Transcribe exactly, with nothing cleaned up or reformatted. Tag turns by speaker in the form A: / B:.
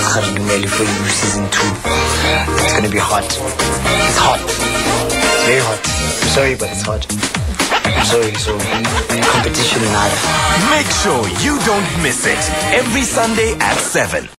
A: Dumele for you season two. It's gonna be hot. It's hot. It's very hot. I'm sorry, but it's hot. I'm sorry, so competition nada.
B: Make sure you don't miss it every Sunday at seven.